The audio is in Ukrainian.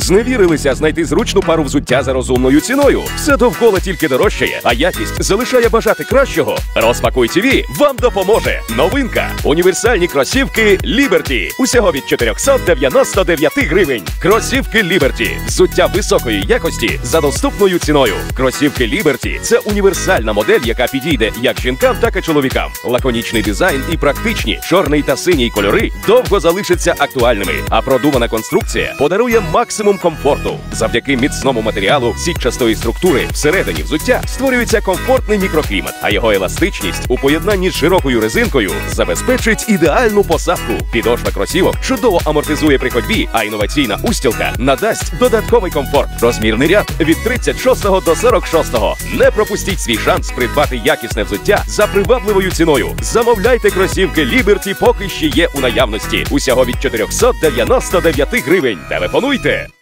Зневірилися знайти зручну пару взуття за розумною ціною. Все довкола тільки дорожчає, а якість залишає бажати кращого. Розпакуй ТВ вам допоможе. Новинка. Універсальні кросівки Liberty. Усього від 499 гривень. Кросівки Liberty. Взуття високої якості за доступною ціною. Кросівки Liberty – це універсальна модель, яка підійде як жінкам, так і чоловікам. Лаконічний дизайн і практичні чорний та синій кольори довго залишаться актуальними, а продумана конструкція подарує максимум комфорту. Завдяки міцному матеріалу сітчастої структури всередині взуття створюється комфортний мікроклімат, а його еластичність у поєднанні з широкою резинкою забезпечить ідеальну посадку. Підошва кросівок чудово амортизує при ходьбі, а інноваційна устілка надасть додатковий комфорт. Розмірний ряд від 36 до 46. Не пропустіть свій шанс придбати якісне взуття за привабливою ціною. Замовляйте кросівки Liberty, поки ще є у наявності. Усього від 499 гривень. Телефонуйте!